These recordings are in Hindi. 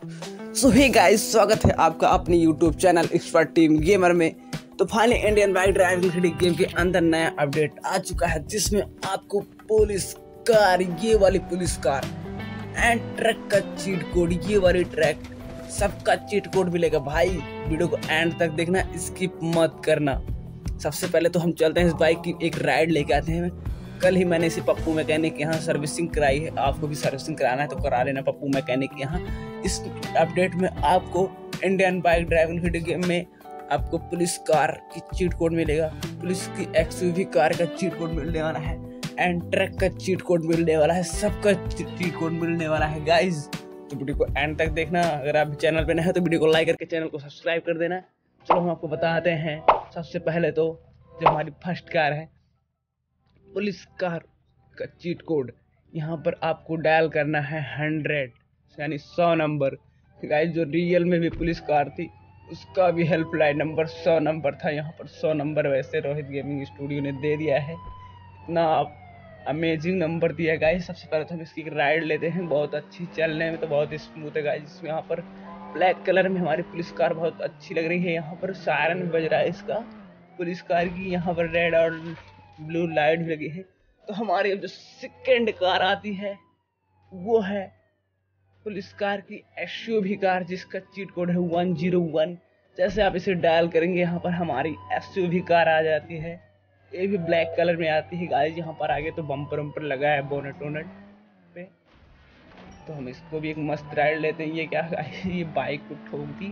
सो हे गाइस, स्वागत है आपका अपने YouTube channel expert team gamer में। तो finally Indian bike driving game के अंदर नया अपडेट आ चुका है, जिसमें आपको पुलिस कार, ये वाली पुलिस कार एंड ट्रक का चीट कोड, ये वाली ट्रक सबका चीट कोड मिलेगा। भाई वीडियो को एंड तक देखना, स्किप मत करना। सबसे पहले तो हम चलते हैं इस बाइक की एक राइड लेके आते हैं। कल ही मैंने इसे पप्पू मैकेनिक के यहाँ सर्विसिंग कराई है, आपको भी सर्विसिंग कराना है तो करा लेना पप्पू मैकेनिक के यहाँ। इस अपडेट में आपको Indian bike driving video game में आपको पुलिस कार की चीट कोड मिलेगा, पुलिस की एक्सयूवी कार का चीट कोड मिलने वाला है एंड ट्रक का चीट कोड मिलने वाला है, सबका चीट कोड मिलने वाला है गाइज। तो वीडियो को एंड तक देखना। अगर आप चैनल पे नए हैं तो वीडियो को लाइक करके चैनल को सब्सक्राइब कर देना। चलो हम आपको बताते हैं। सबसे पहले तो जो हमारी फर्स्ट कार है पुलिस कार का चीट कोड, यहाँ पर आपको डायल करना है 100 यानी 100 नंबर। गाइस जो रियल में भी पुलिस कार थी उसका भी हेल्पलाइन नंबर 100 नंबर था, यहाँ पर 100 नंबर वैसे रोहित गेमिंग स्टूडियो ने दे दिया है। इतना अमेजिंग नंबर दिया गाइस। सबसे पहले तो हम इसकी राइड लेते हैं, बहुत अच्छी, चलने में तो बहुत स्मूथ है गाइस। इसमें यहाँ पर ब्लैक कलर में हमारी पुलिस कार बहुत अच्छी लग रही है। यहाँ पर सायरन बज रहा है इसका पुलिस कार की, यहाँ पर रेड और ब्लू लाइट भी लगी है। तो हमारी अब जो सेकेंड कार आती है वो है पुलिस कार की एसयूवी कार, जिसका चीट कोड है 101। जैसे आप इसे डायल करेंगे यहाँ पर हमारी एसयूवी कार आ जाती है। ये भी ब्लैक कलर में आती है गाइस। यहाँ पर आगे तो बम्पर वम्पर लगा है बोनेट वोनेट पे। तो हम इसको भी एक मस्त राइड लेते हैं। ये क्या गाइस, ये बाइक को ठोक दी,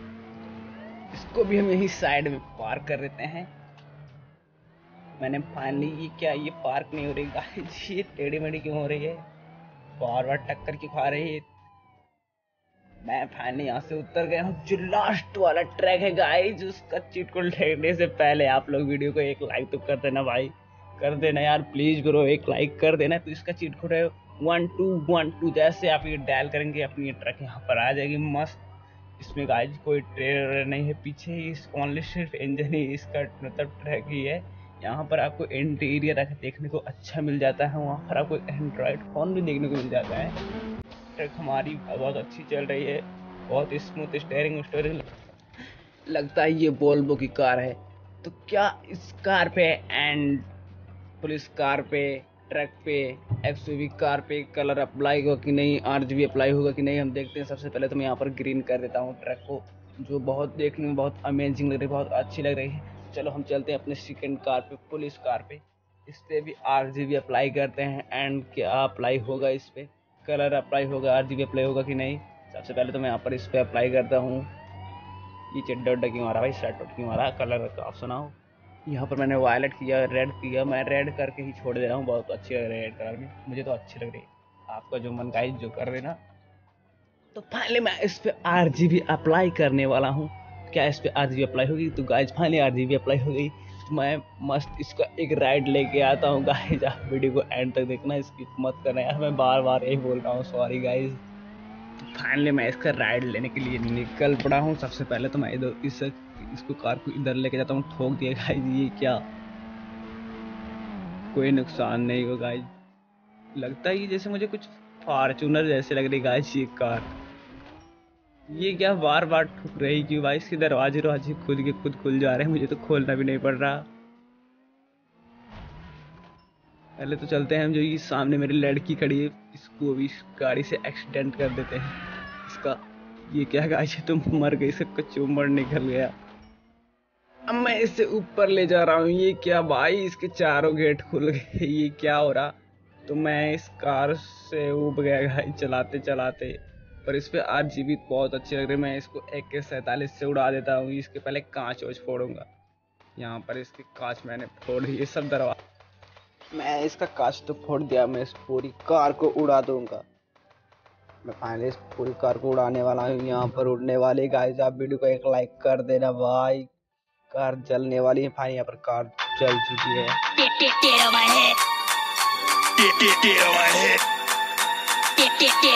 इसको भी हम यही साइड में पार्क कर देते हैं। मैंने फाइनली, ये क्या, ये पार्क नहीं हो रही गाइस, ये टेढ़ी मेढ़ी क्यों हो रही है, बार बार टक्कर क्यों खा रही है। मैं फाइनली यहाँ से उतर गया हूँ। जो लास्ट वाला ट्रैक है गाइस, उसका चीट कोड देखने से पहले आप लोग वीडियो को एक लाइक तो कर देना भाई, कर देना यार प्लीज ब्रो, एक लाइक कर देना। तो इसका चीट कोड है 1212। जैसे आप ये डायल करेंगे अपनी ये ट्रक यहाँ पर आ जाएगी मस्त। इसमें गाइस कोई ट्रेलर नहीं है पीछे, इस ओनली सिर्फ इंजन ही इसका मतलब ट्रक ही है। यहाँ पर आपको इंटीरियर देखने को अच्छा मिल जाता है, वहाँ पर आपको एंड्रॉयड फोन भी देखने को मिल जाता है। ट्रक हमारी बहुत अच्छी चल रही है, बहुत स्मूथ स्टीयरिंग लगता है ये वोल्वो की कार है। तो क्या इस कार पे एंड पुलिस कार पे, ट्रक पे, एक्सयूवी कार पे कलर अप्लाई होगा कि नहीं, आरजीबी अप्लाई होगा कि नहीं, हम देखते हैं। सबसे पहले तो मैं यहाँ पर ग्रीन कर देता हूँ ट्रक को, जो बहुत देखने में बहुत अमेजिंग लग रही है, बहुत अच्छी लग रही है। चलो हम चलते हैं अपने सेकंड कार पे, पुलिस कार पे। इस पर भी आरजीबी अप्लाई करते हैं एंड क्या अप्लाई होगा, इस पर कलर अप्लाई होगा, आरजीबी अप्लाई होगा कि नहीं। सबसे पहले तो मैं यहाँ पर इस पर अप्लाई करता हूँ। ये चड्डा उड्डा क्यों आ रहा भाई, स्टार्ट क्यों आ रहा, कलर का ऑप्शन आओ। यहाँ पर मैंने वायलेट किया, रेड किया, मैं रेड करके ही छोड़ दे रहा हूँ, बहुत अच्छी लग रही है रेड कलर में, मुझे तो अच्छी लग रही है। आपका जो मन गाइस जो कर देना। तो फाइनली मैं इस पे आरजीबी अप्लाई करने वाला हूँ। क्या इस पे आरजीबी अप्लाई होगी? तो गाइस फाइनली आरजीबी अप्लाई हो गई। तो मैं मस्त इसका एक राइड लेके आता हूँ गाइस, आप वीडियो को एंड तक देखना, स्किप मत करना यार, मैं बार बार यही बोल रहा हूँ, सॉरी गाइस। फाइनली मैं इसका राइड लेने के लिए निकल पड़ा हूँ। सबसे पहले तो मैं इधर इसको कार को इधर लेके जाता हूँ, ठोक दिया गाइस, ये क्या, कोई नुकसान नहीं होगा गाइस। लगता है जैसे मुझे कुछ फॉर्च्यूनर जैसे लग रही गाइस ये कार। ये क्या बार बार ठुक रही क्यों भाई, इसके दरवाजे खुद खुल जा रहे हैं, मुझे तो खोलना भी नहीं पड़ रहा। पहले तो चलते हैं हम, जो ये सामने मेरी लड़की खड़ी है इसको भी इस गाड़ी से एक्सीडेंट कर देते हैं इसका। ये क्या गाइस, तुम मर गई, इसका चूमर निकल गया। अब मैं इसे ऊपर ले जा रहा हूँ। ये क्या भाई, इसके चारों गेट खुल गए, ये क्या हो रहा। तो मैं इस कार से ऊब गया गाइस चलाते चलाते। पर इस पे आरजीबी बहुत अच्छी लग रही है। मैं इसको AK-47 से उड़ा देता हूँ। इसके पहले कांच वोच फोड़ूंगा। यहाँ पर इसकी कांच मैंने फोड़ दी, ये सब दरवाजा मैं इसका कांच तो फोड़ दिया, मैं इस पूरी कार को उड़ा दूंगा। मैं फाइनली इस पूरी कार को उड़ाने वाला हूँ। यहाँ पर उड़ने वाली गाइस, आप वीडियो को एक लाइक कर देना भाई, कार जलने वाली है। भाई यहाँ पर कार जल चुकी है।